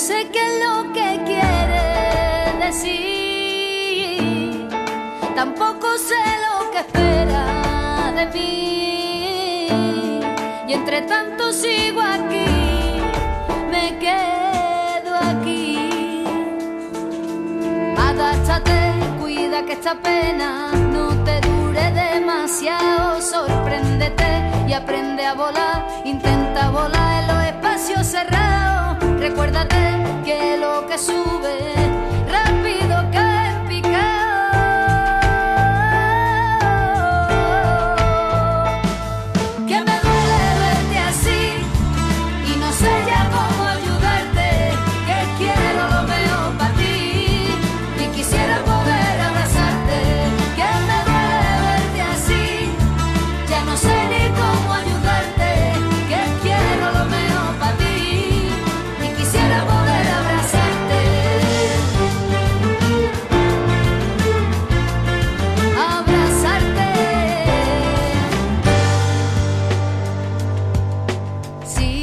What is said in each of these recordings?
sé qué es lo que quiere decir, tampoco sé lo que espera de mí, y entre tanto sigo aquí, me quedo aquí. Adáchate, cuida que esta pena no te dure demasiado, sorpréndete y aprende a volar, intenta volar en los espacios cerrados, recuérdate que lo que sube rápido cae en picado. Que me duele verte así y no sé ya cómo ayudarte, que quiero lo mejor para ti y quisiera poder abrazarte. Que me duele verte así, ya no sé ni cómo ayudarte, que quiero lo mejor para ti y quisiera poder abrazarte. Abrazarte. Sí,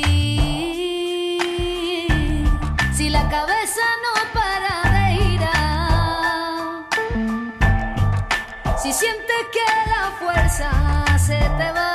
si la cabeza no para de girar, si sientes que la fuerza se te va,